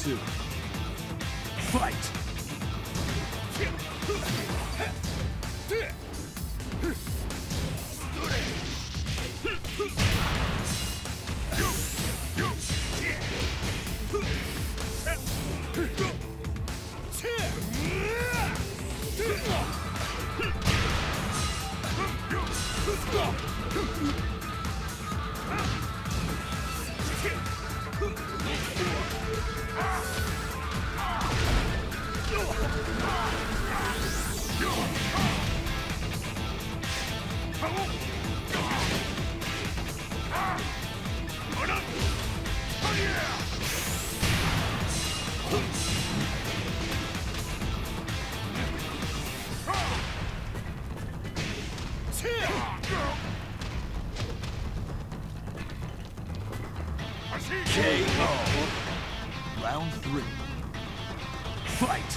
two. Fight! KO. Round three. Fight!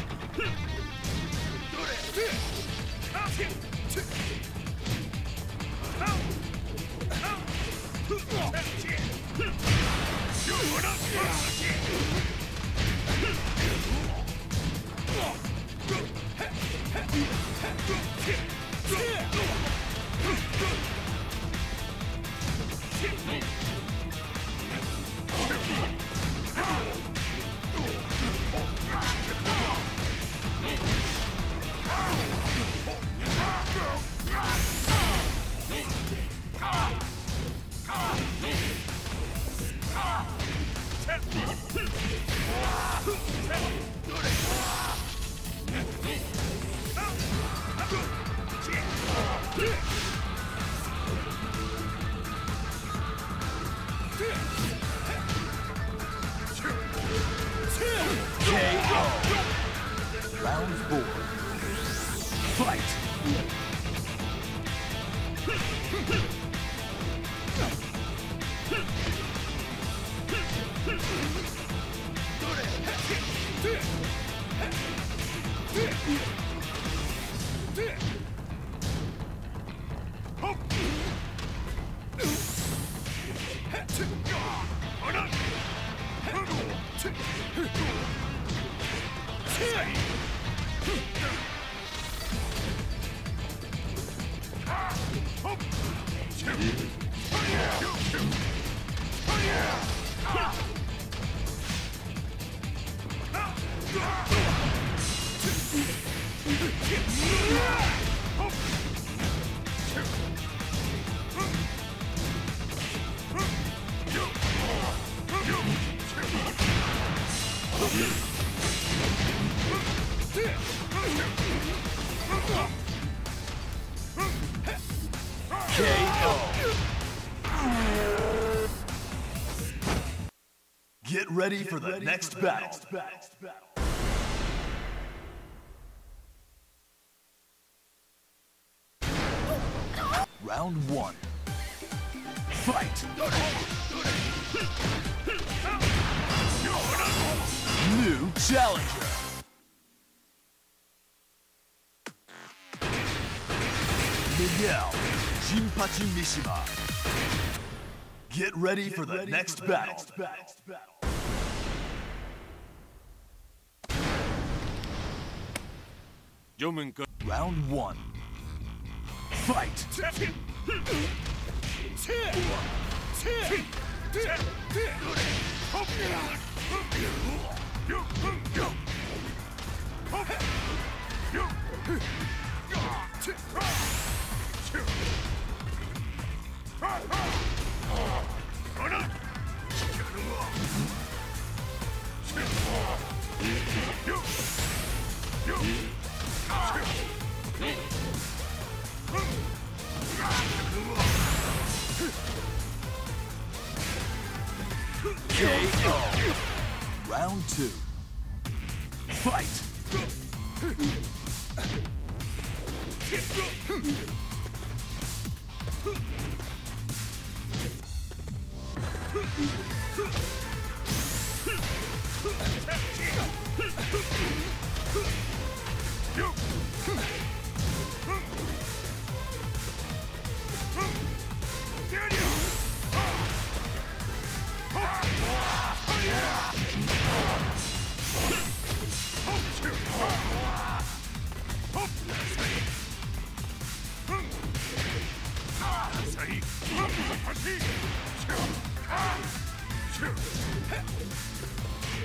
Round four. Fight! Get ready for the next battle. Round one. Fight! New challenger. Miguel Jinpachi Mishima. Get ready for the next battle. Round one. Fight! KO. Round two. Fight!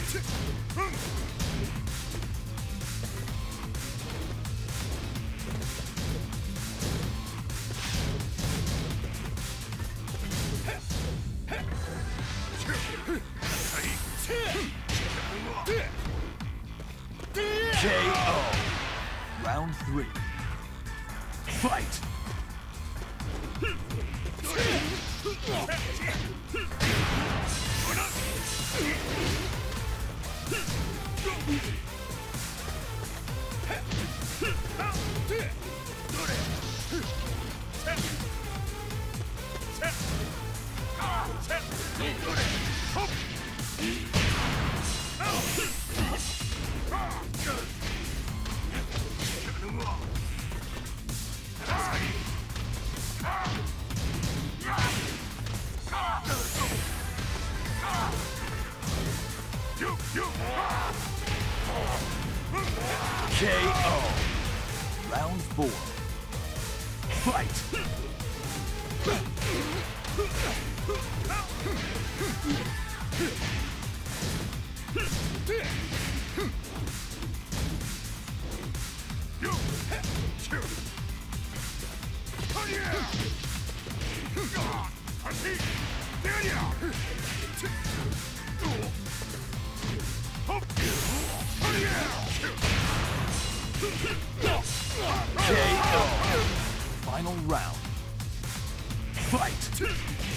KO. Round 3. Fight. KO. Round 4. Fight. KO. Final round. Fight.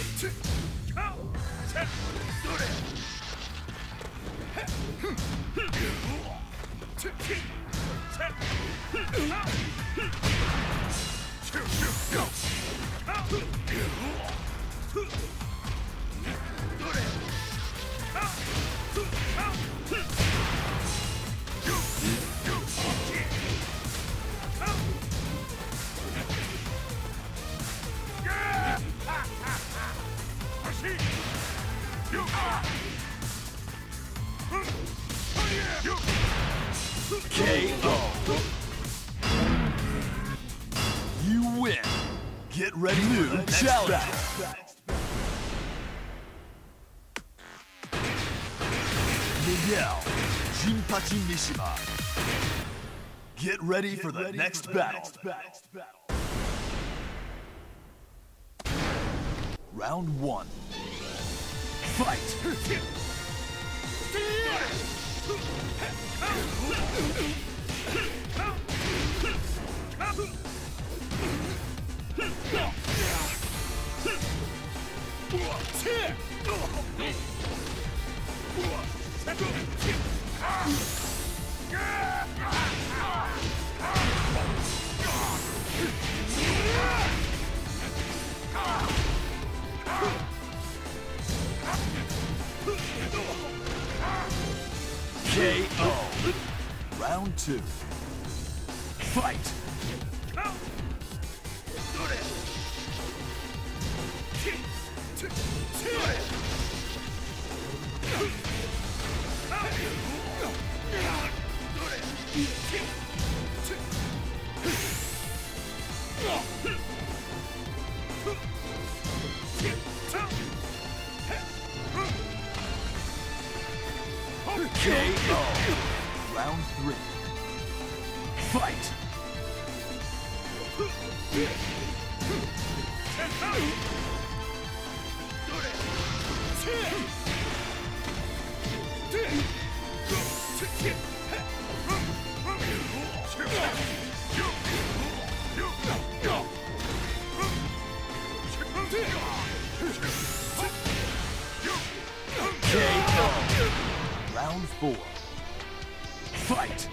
KO. You win. Get ready for the challenge. Miguel Jinpachi Mishima. Get ready for the next battle. Round 1. Fight. KO. Round 2. Fight. KO. Round 3. Fight. KO. Round 4. Fight.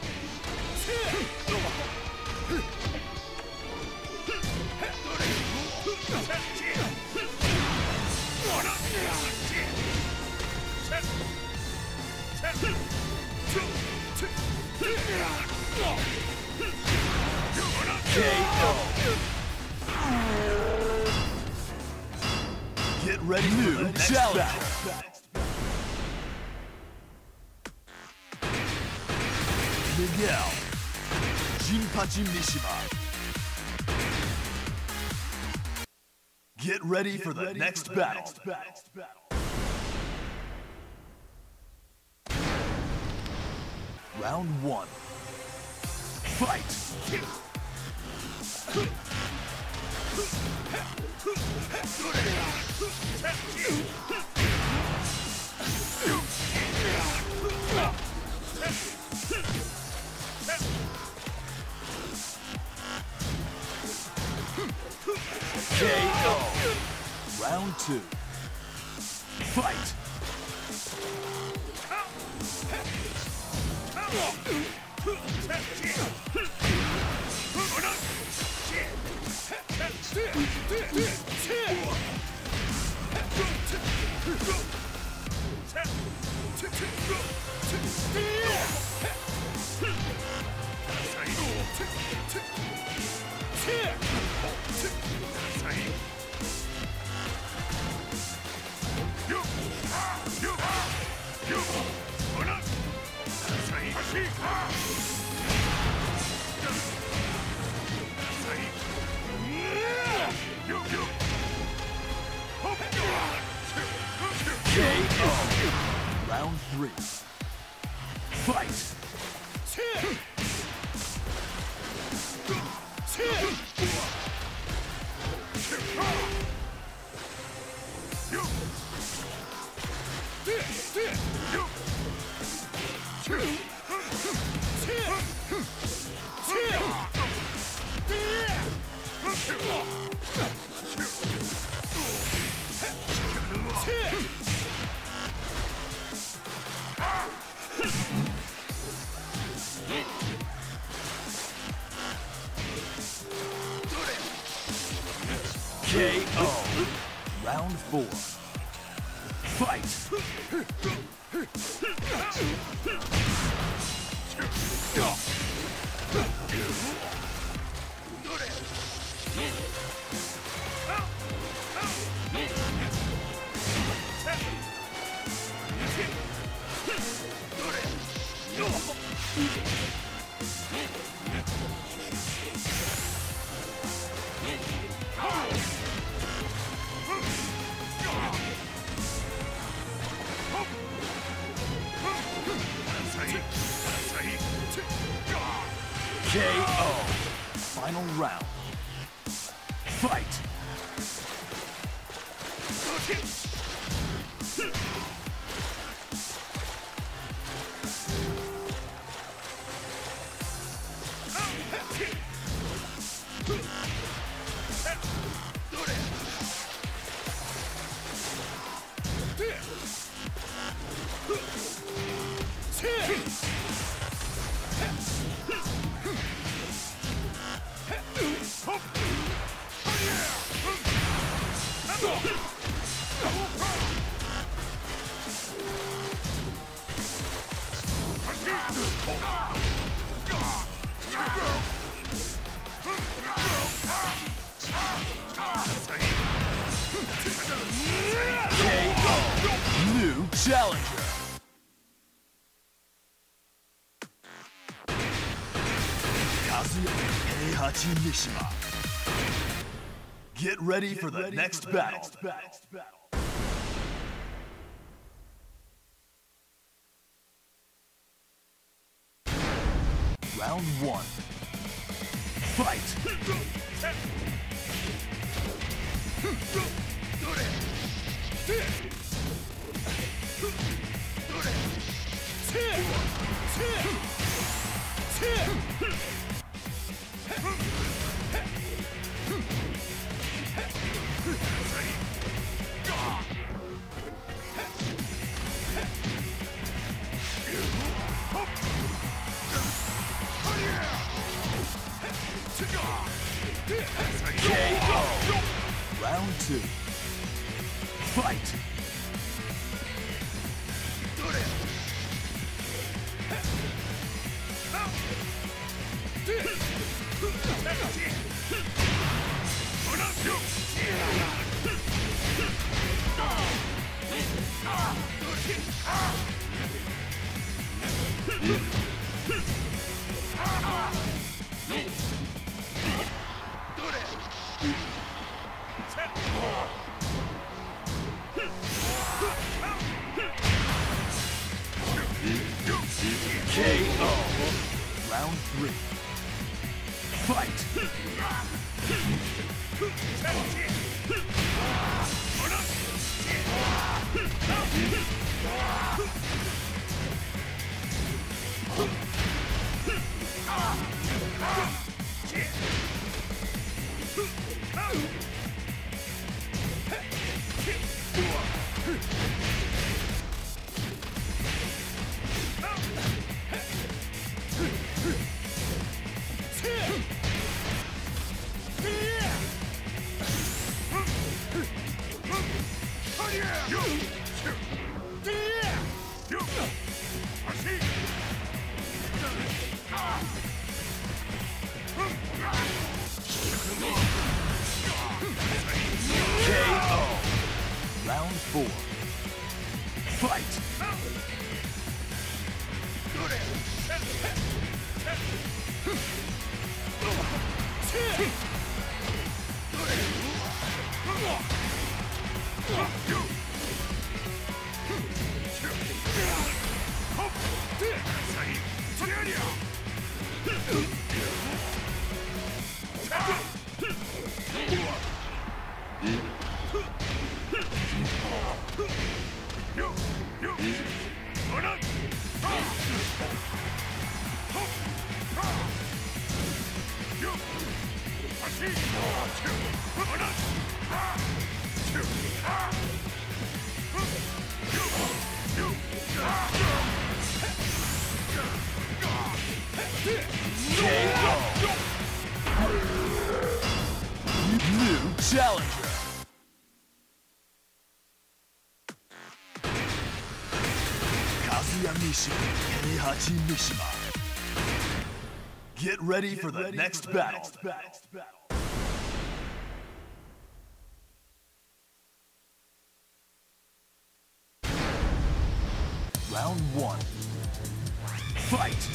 KO. Get ready for the challenge. Miguel Jinpachi Mishima. Get ready for the next battle. Round one. Fight! KO! Round two. Fight! KO! Round three. Fight! KO! Round four. Fight! KO! Final round. Fight! New challenger. Kazuya Heihachi Mishima. Get ready for the next battle. Round one. Fight! KO! Round two. Fight! KO! Round 3. Fight! Round 4. Fight! New challenger. Kazuya Mishima, Heihachi Mishima. Get ready for the next battle. Round 1. Fight!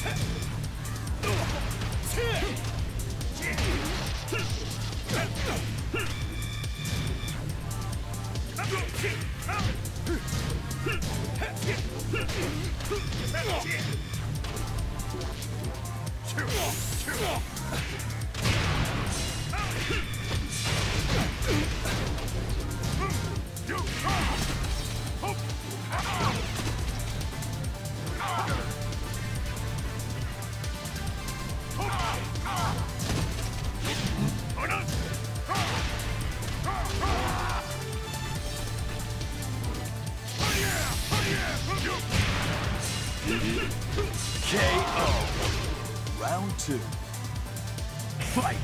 KO. Round 2. Fight!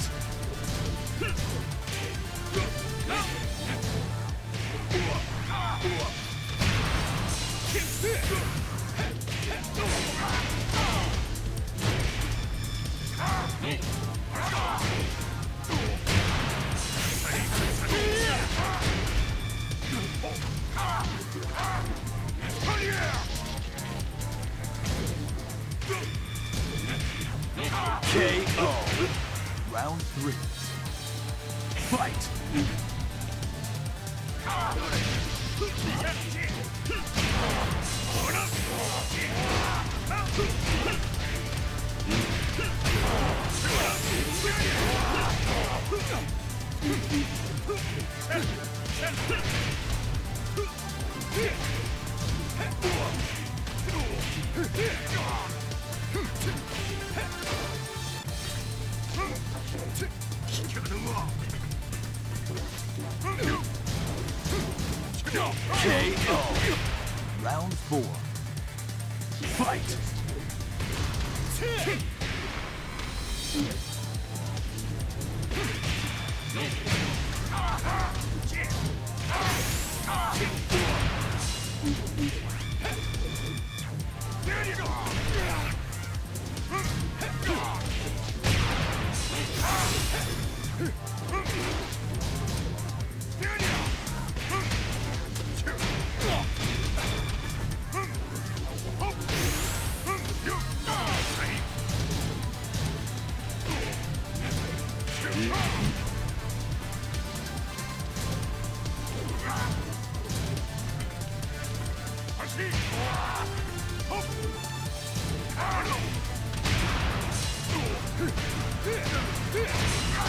KO. Round 3. Fight! KO. Round 4. Fight!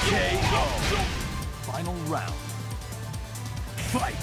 KO. Final round. Fight.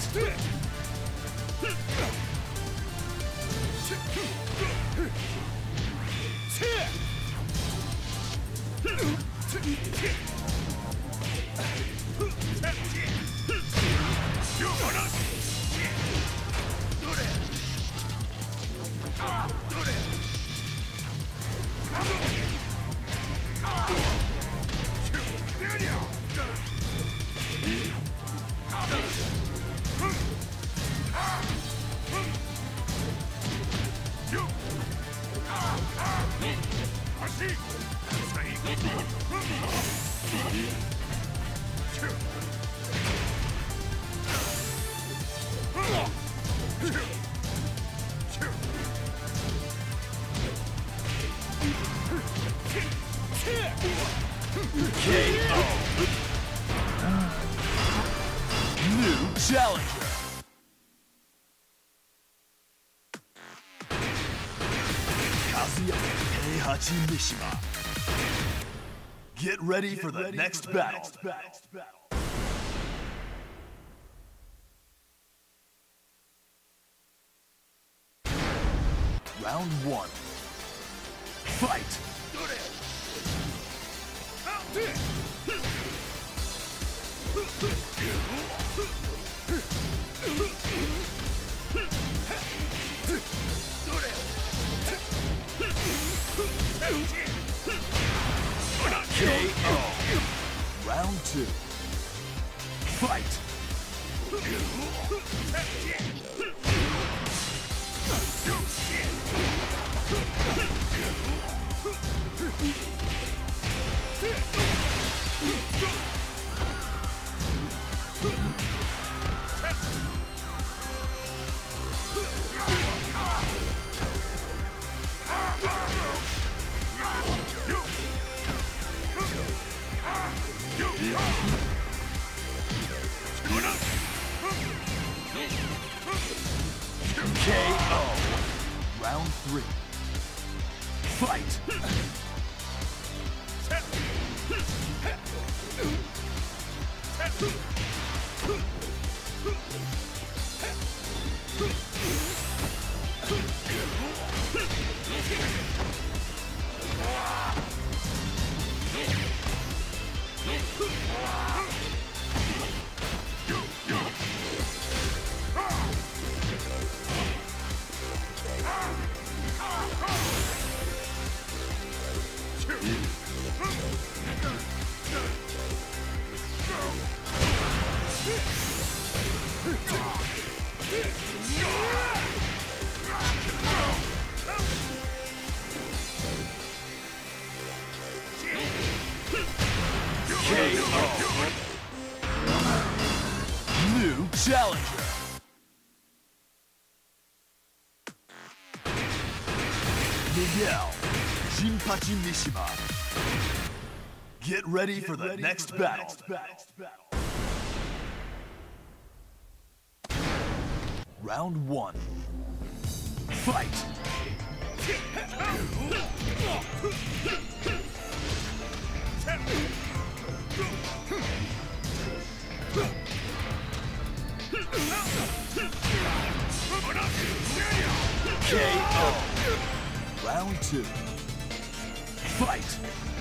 KO. New challenger. Kazuya Heihachi Mishima. Get ready for the next battle. Round 1. Fight! KO. Round 2. Fight! KO. Round 3. Fight! KO. New challenger. Miguel Jinpachi Mishima. Get ready for the next battle. Round 1. Fight! KO. Round 2. Fight!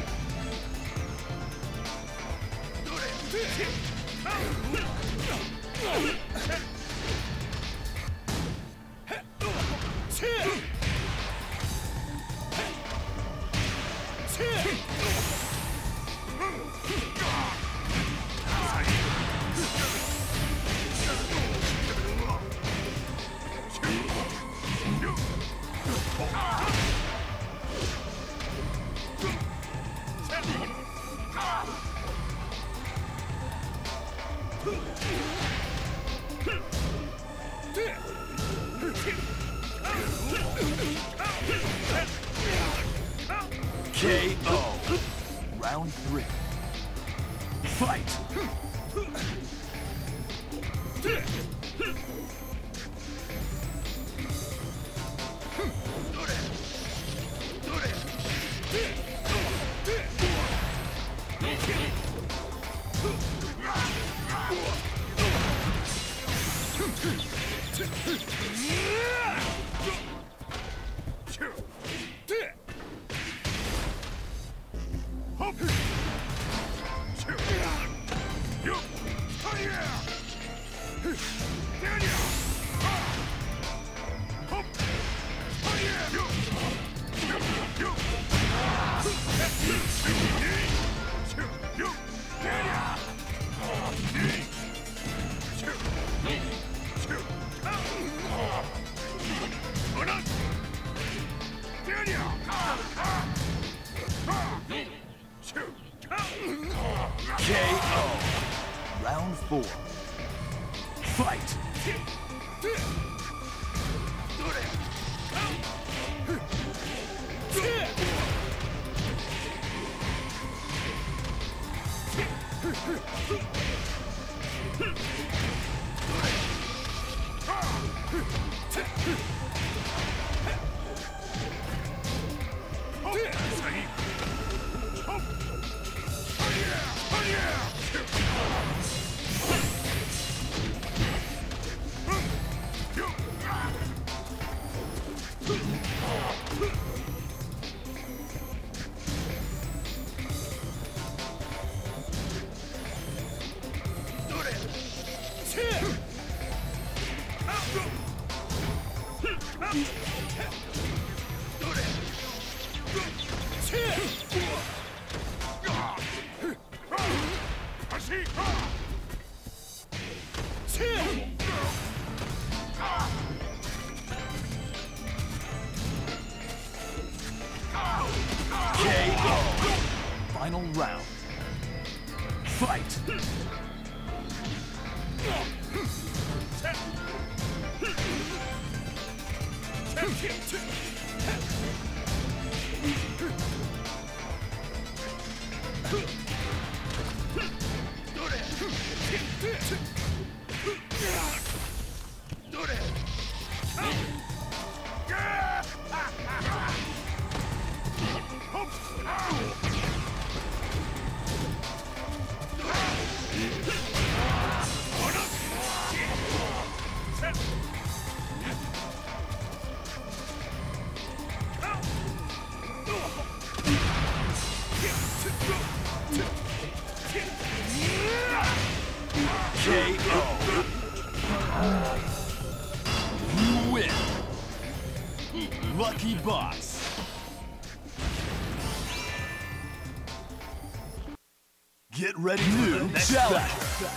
KO. Round 3. Fight! KO. Round 4. Fight. KO. Final round. Fight. KO. You win. Lucky Box. Get ready for the next challenge.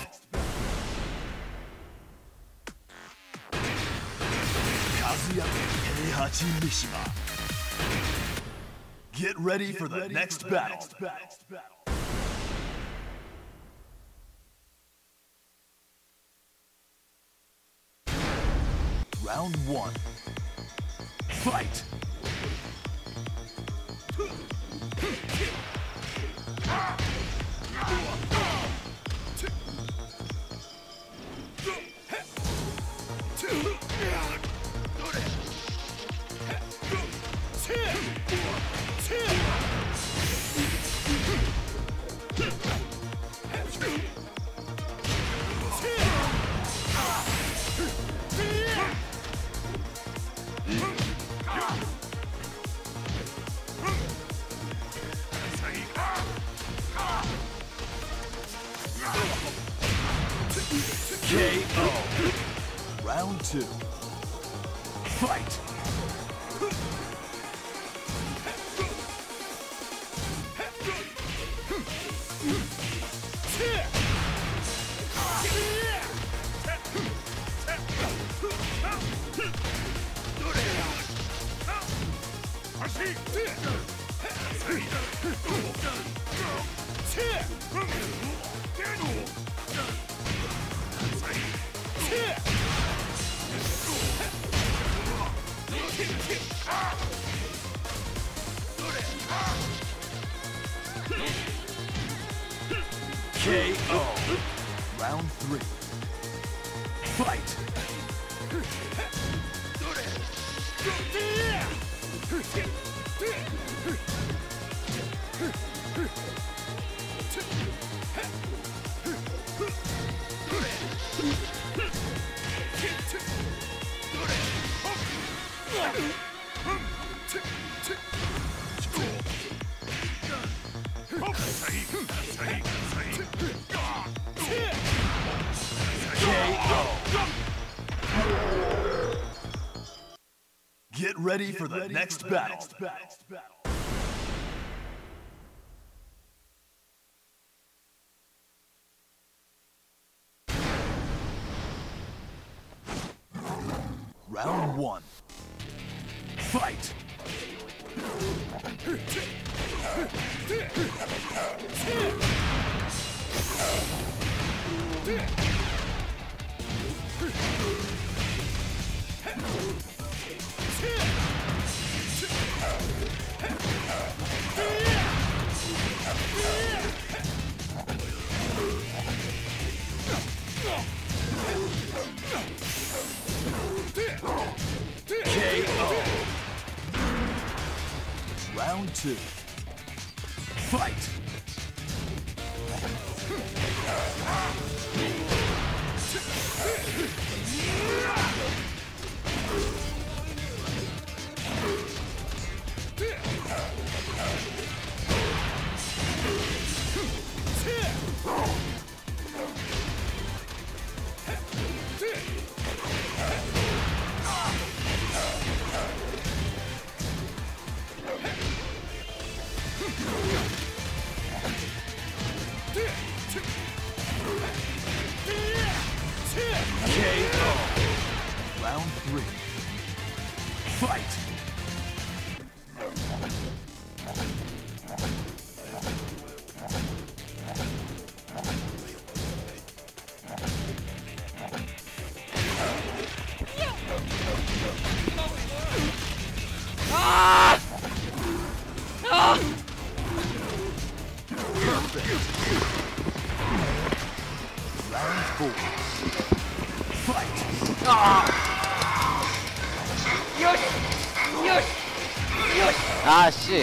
Kazuyaki Heihachi Mishima. Get ready for the next battle. Round 1. Fight! KO. Round 2. Fight. KO. Round 3. Fight. Get ready for the next battle. Round 1. Fight! Round 2. Fight! Round 3. Fight! Round 4. Fight! 아씨.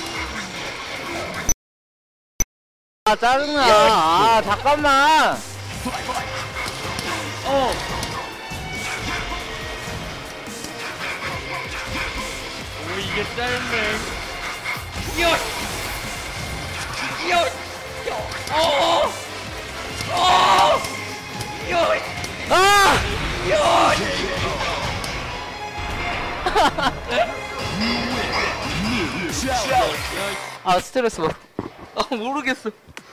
아 짜증나. 아 잠깐만. 오 이게 짧네. 아! 아 스트레스 받. 아 모르겠어.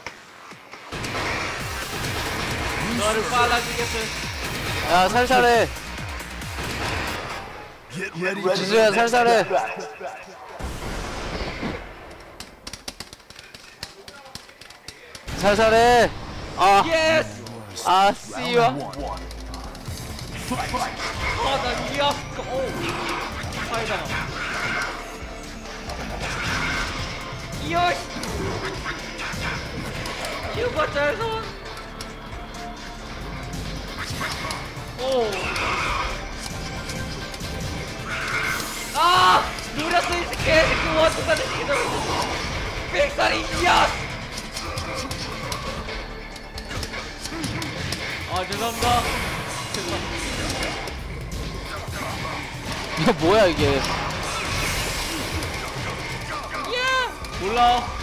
너를 빨라지겠어. 야 살살해. Get ready. 지수야 살살해. 살살해. 아. 예스. 아 씨와. 아난 이야. 오. 파이다. 이야. 이거 잘선. 오. 아! 노렸어 이 새끼! 그 원투가 되기도 빅살이 이야! 아 죄송합니다. 야 뭐야 이게. 몰라.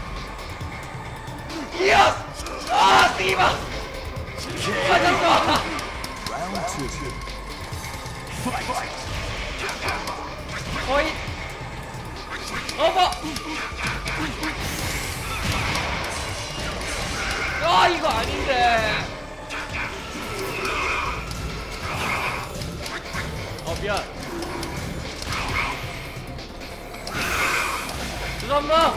이야! 아 씨발! 맞았어! Round 2. Fight! 거의 어머! 아 이거 아닌데. 미안. 죄송합니다.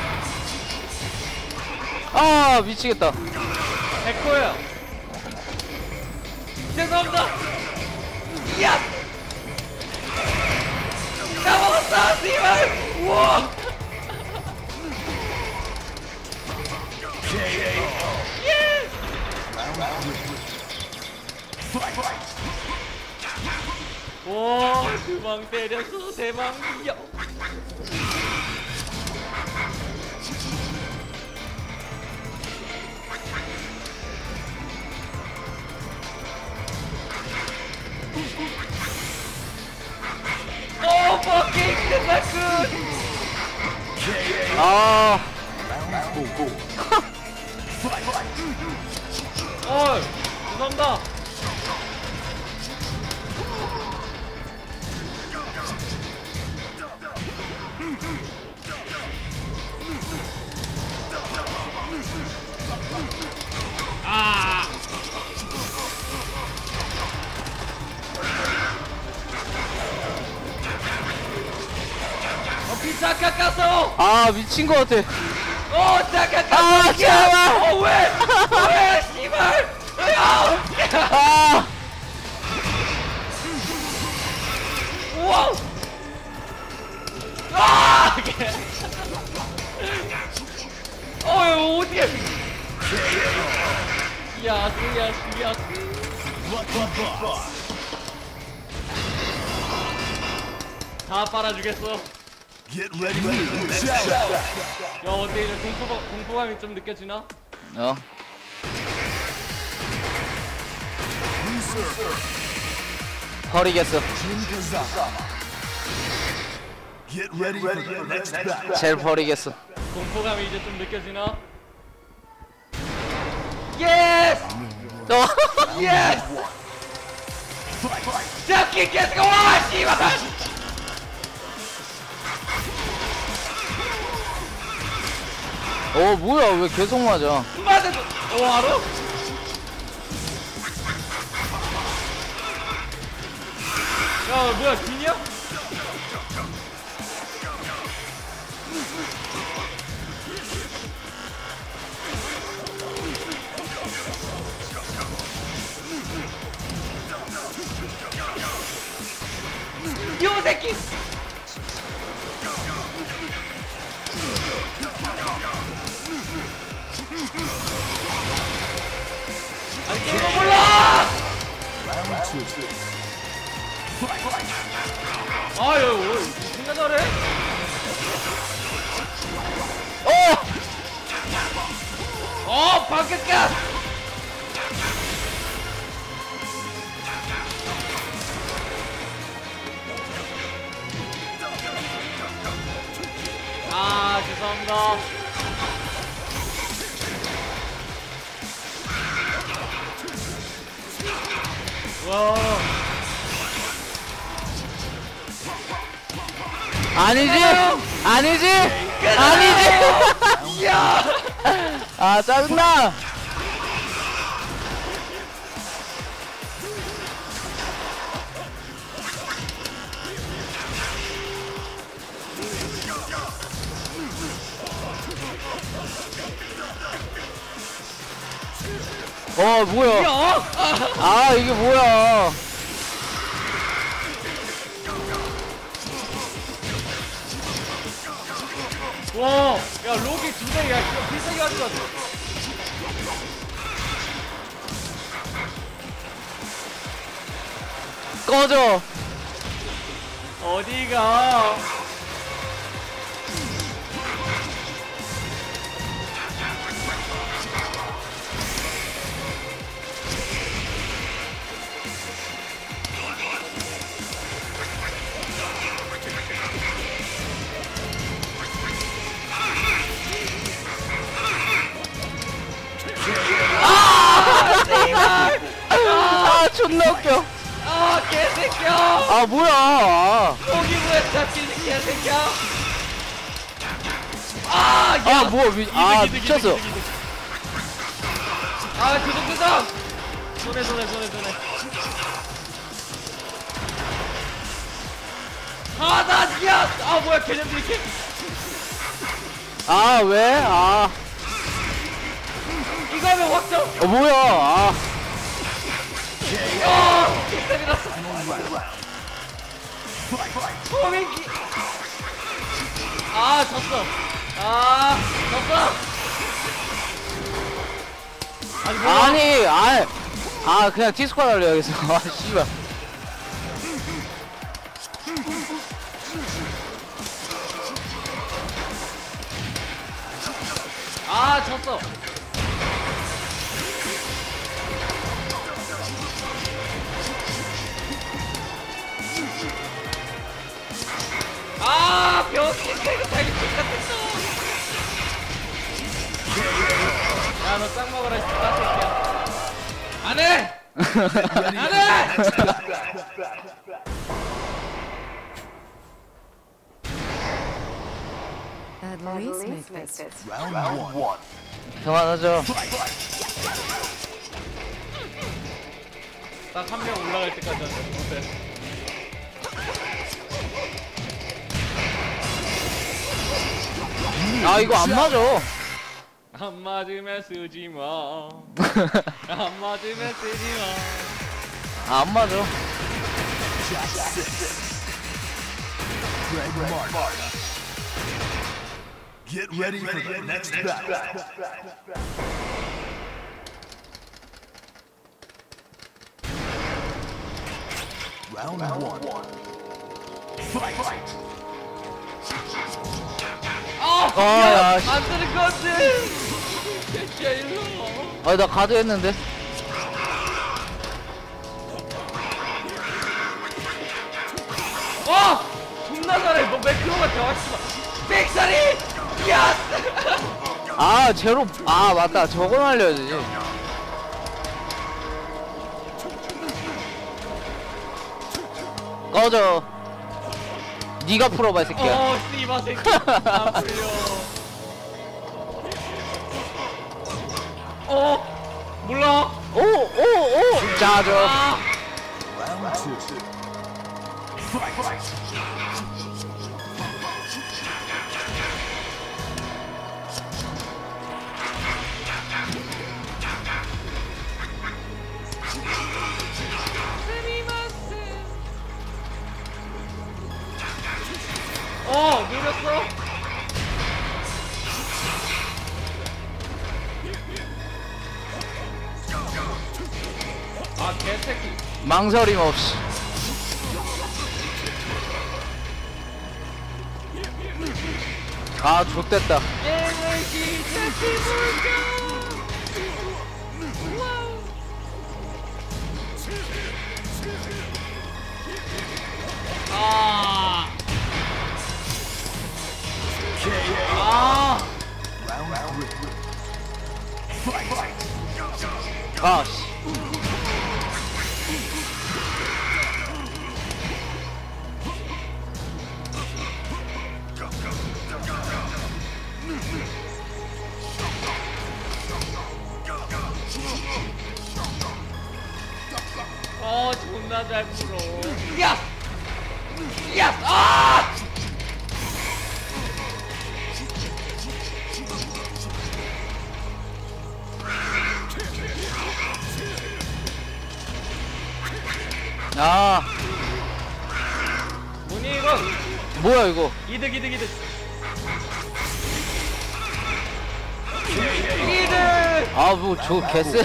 아 미치겠다. 백호야. 죄송합니다. 이야. 까먹었어, 씨발. 우와. 예. 오, 두방 때렸어, 대망이야. 오, fucking good. 아. 어, 죄송합니다. 아. 피자 깎았어. 아 미친 것 같아. 잠깐 아, 제발. 왜 씨발 아, 우와 아 이거 어떻게 야 다 빨아주겠어. Get ready for new challenge. 야 어때 이제 공포감이 좀 느껴지나? 어. 버리겠어. Get ready for the next battle. 젤 버리겠어. 공포감이 이제 좀 느껴지나? 예스! 어. 예스! 잡기 계속 와 씨발! 뭐야 왜 계속 맞아? 맞아도 알아? 야 뭐야 기냐? 요 새끼! 아니 게임을 몰라! 아유 진짜 잘해? 바뀌었다! 아 죄송합니다. 와 아니지? 아니지? 아니지? 야! 아 짜증나. 뭐야? 야! 아 이게 뭐야? 와! 야 로기 두대 야 이거 필살기 하는 거 같아. 꺼져. 어디가? 아 존나 웃겨. 아 개새끼야! 아 뭐야? 거기 왜 잡히는 개새끼야? 아! 야! 뭐야? 미쳤어. 아 교정! 손에 야! 아 뭐야 개념 이렇게? 왜? 이거 하면 확정! 뭐야? 개새끼 났어! 호민기! 졌어! 졌어! 아니 뭐야? 그냥 디스코 할래 여기서. 씨발. 졌어! 병신 이거 자기 똑같았어! 야 너 짱 먹어라 씨발 새끼야. 안해! 안해! At least make this. Round one. 그만하죠. 딱 한 명 올라갈 때까지 하자. 어때? 이거 안 맞아. 안 맞으면 쓰지 마. 안 맞으면 쓰지 마. 아, 안 맞아. Greg Martin. Get ready for the next battle. Round one. Fight. 야, 씨. 안 되는 건데. 진짜 일로. 아, 나 가드 했는데. 존나 잘해. 너 매크로가 대화시마. 백사리. 야스. 아, 제로. 아, 맞다. 저건 알려야 되지. 꺼져. 네가 풀어봐, 이 새끼야. 씨바 새끼. 안 풀려. 몰라. 오. 짜죠. Round two. Fight. 노렸어. 아, 개새끼. 망설임 없이. 아, 좆됐다. 게임을 시작해볼까? 아. Round three. Fight. 아, 씨. 존나 잘 풀어. 야! 야! 아! 아, 뭐니 이거? 뭐야, 이거. 이득. 이득! 아, 뭐, 저 개쎄.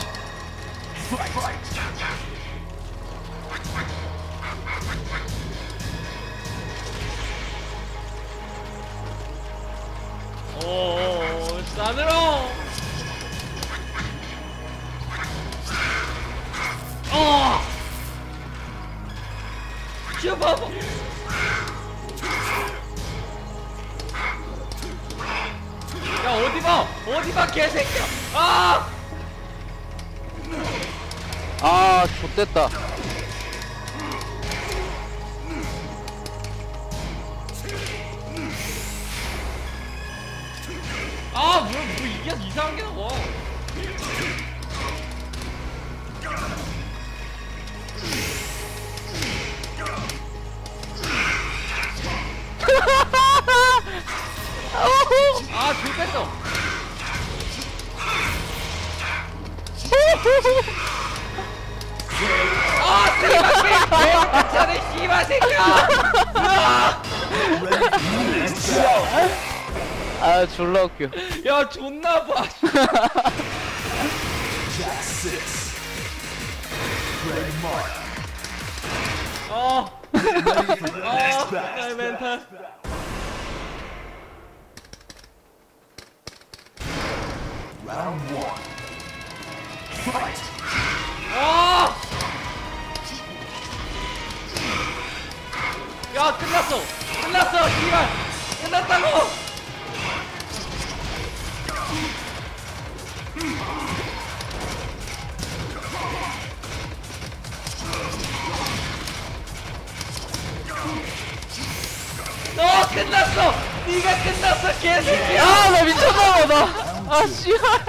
오, 싸늘어. 봐봐. 야, 어디 봐 개새끼야. 아, 좆됐다. 뭐 이게 이상한 게 나와. 좋겠어. 씨발 씨발 새끼야. 아, 졸라 웃겨. 야, 존나 봐. 나 멘탈. Round one. Fight. 야, 끝났어, 씨발, 끝났다고. 끝났어. 네가 끝났어, 개새끼야. 아, 나 미쳤나봐, 나. 아, 씨발.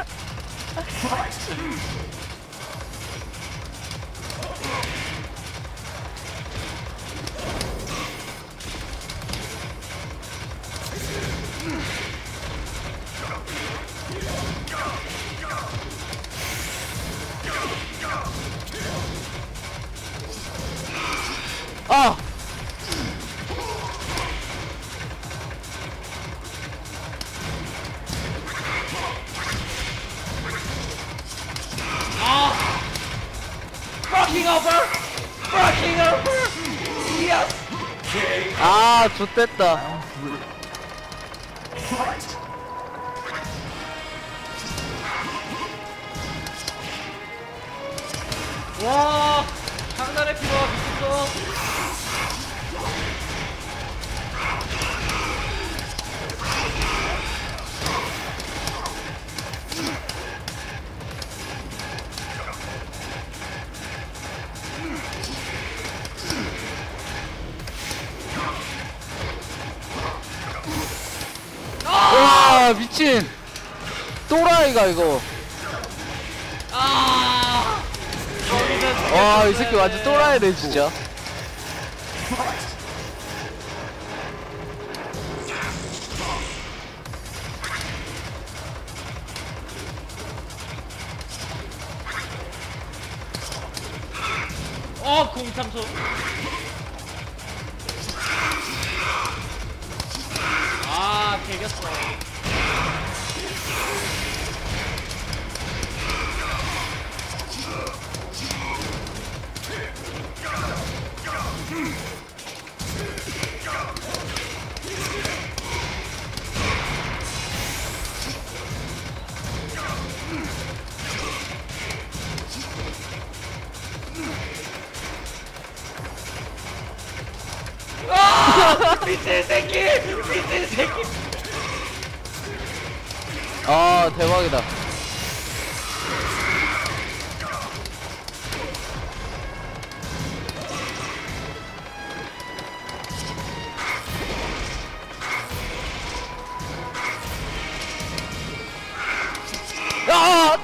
아 좋댔다. 와 장난의 피로가 미쳤어. 와 미친 또라이가 이거. 아 와 이 새끼 완전 또라이네 진짜. 공탐소. 아 개겼어. 미친 새끼! 미친 새끼! 아 대박이다. 아!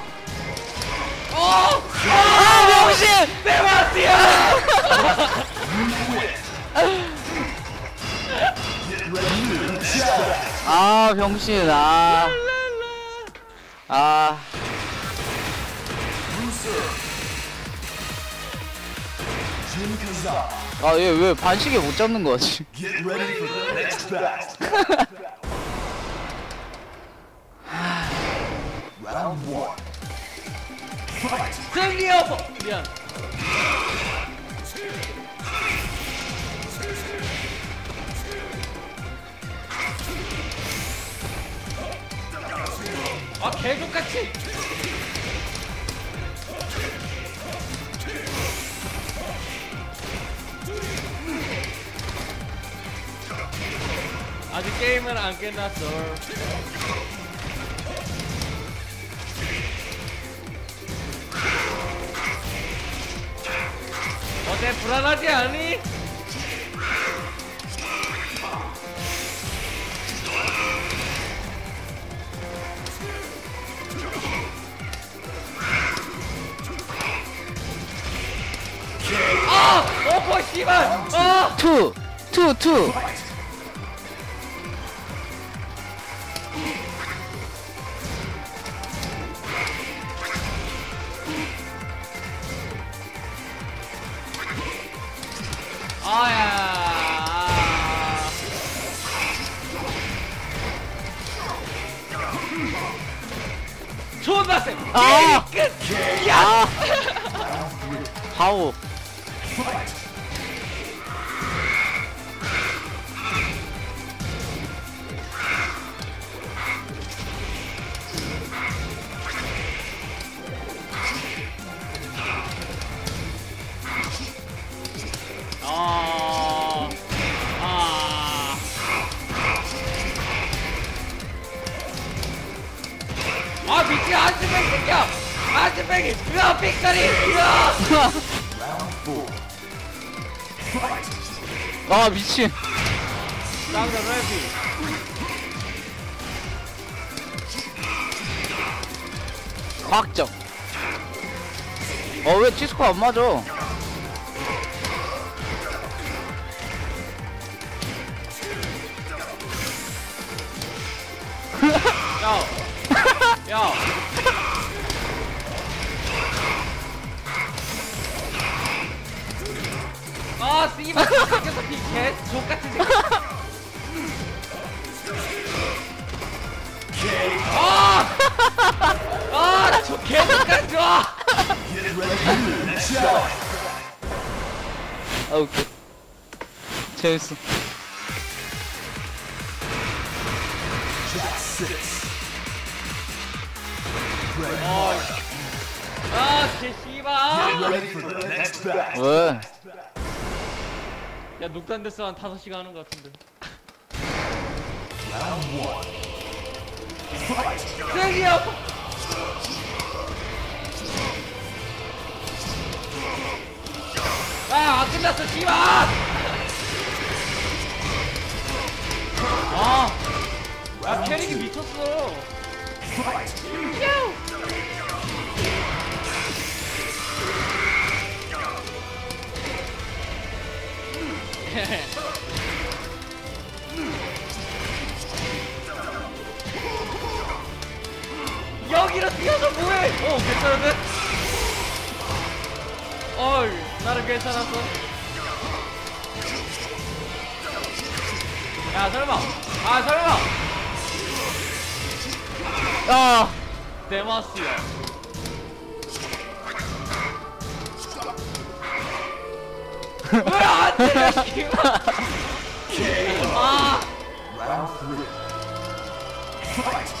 아 병신! 내 맛이야! 아 병신 아. 아. Jin Kazama. 아 얘 왜 반시계 못 잡는 거지? Get ready for the next battle. Round 1. Fight. 승리여서! 미안. 아 개족같이! 아직 게임은 안 끝났어. 어때 불안하지 않니? 아! 어퍼 씨발! 아! 투! 아야. 존나 세. 아! 끝. 야. 하오. 아 미친 아즈뱅이 새끼야. 아즈뱅이. 으아 빅다리. 으아. 아 미친. 쌍다 레비. 과학적. 왜 디스코 안 맞아? 야. 야. 아 씨발 새끼에서 개 족같은 새끼. 저 개족같은 좋아. Get ready for the next battle. 아 웃겨. 재밌어. 아, 개씨발. Ready for the next battle. 왜? 야, 녹단데스 한 5시간 하는 것 같은데. Round one. Fight. 세기야! 아, 안 끝났어, 씨발! 야, 캐릭이 미쳤어. Fight. 여기로 뛰어서 뭐해? 괜찮은데? 나는 괜찮았어. 야, 설마. 설마. 아! 데마스야. 왜 안 때려, 씨발. Round three. Fight.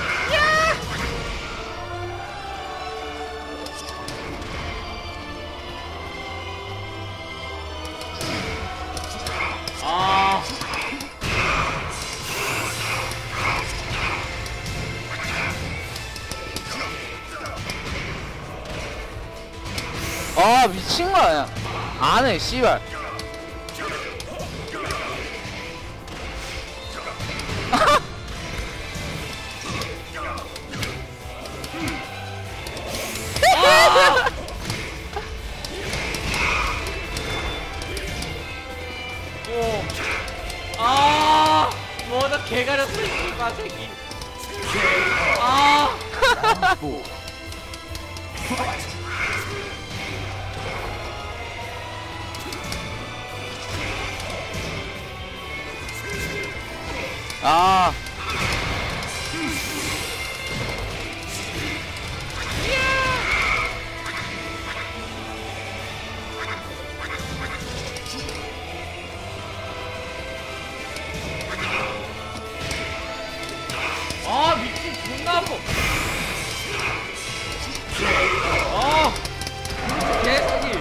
아, 미친 거 아니야? 안 해, 씨발. 뭐나 개가렸어, 씨발 새끼. Round four. Fight. 아. 미친 존나 아파. 개새끼.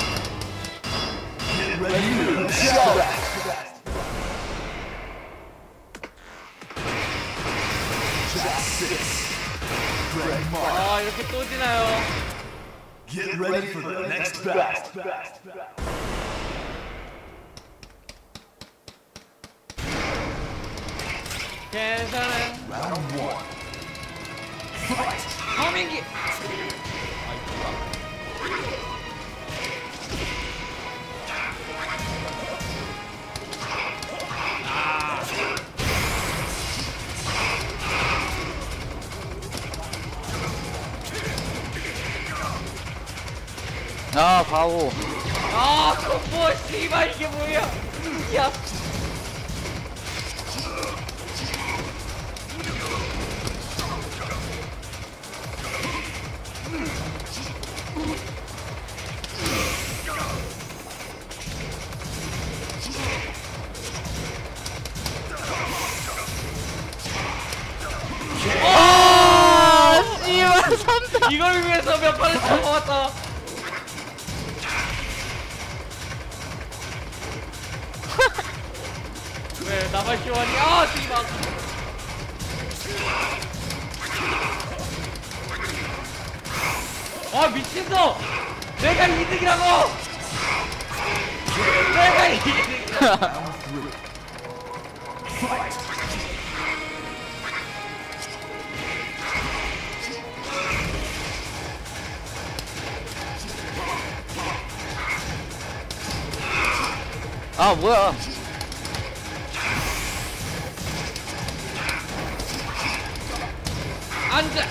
Get ready to shout. Greg Mark. 이렇게 또 지나요. Get ready for the next battle. 괜찮아. Round one. Fight. 허민기. 아, 바보. 콤보 씨발 이게 뭐야? 야. 씨발, 3타. 이걸 위해서 몇 번을 잡아왔다. 왜 나만 쇼하니? 씨발. 미친놈! 내가 2등이라고! 내가 2등이라고! Round three. Fight. 아, 뭐야. 앉아!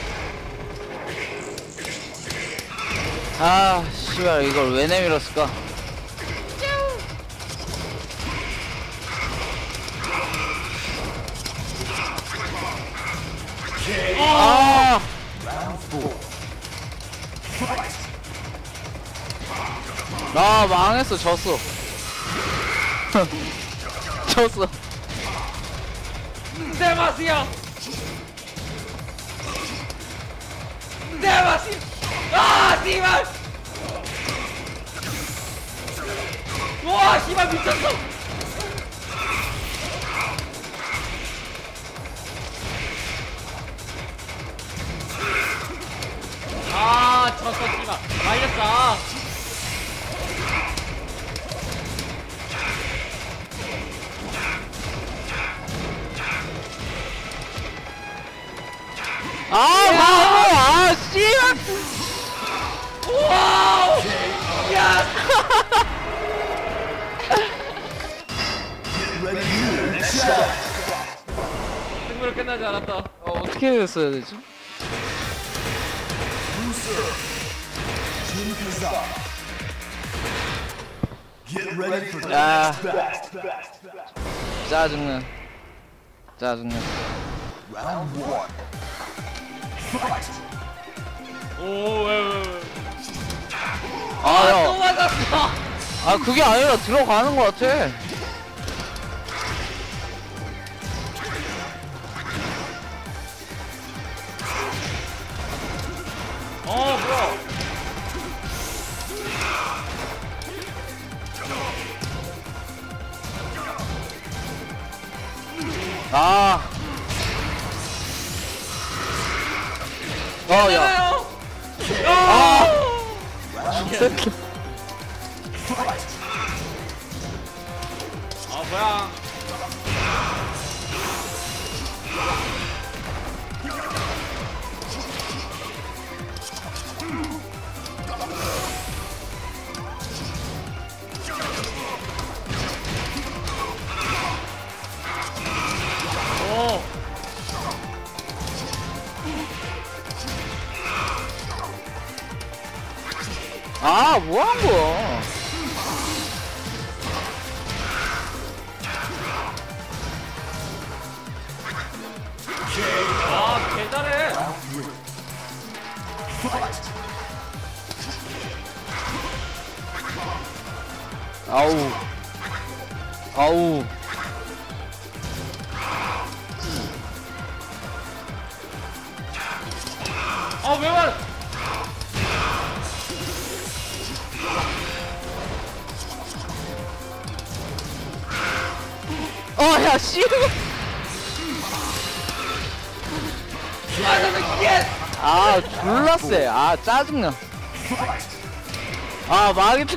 아, 씨발, 이걸 왜 내밀었을까? 아 나 망했어. 졌어. 졌어. 데마시아. 데마시. 아 씨발. 와 씨발 미쳤어. 아 졌어 씨발. 말렸어. 아 씨발. 와우. 야. Get ready, new challenge. 승부를 끝나지 않았다. 어떻게 됐어야 되지? Loser. Jin Kazama. Get ready for the 야 next battle. 짜증나. 짜증나. Round 1. Fight. 오왜 아 또 야. 맞았어. 아 그게 아니라 들어가는 것 같아. 뭐야. 아. 야. 아. Fight. 뭐야. 아, 뭐 한 거야? 개 잘해. 아우. 아우. 왜 말? 야, 씨. 아, 졸라 세. 아, 짜증나. 아, 망했다.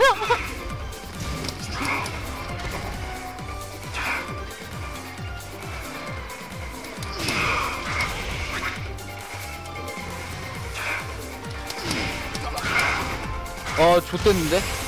좆됐는데?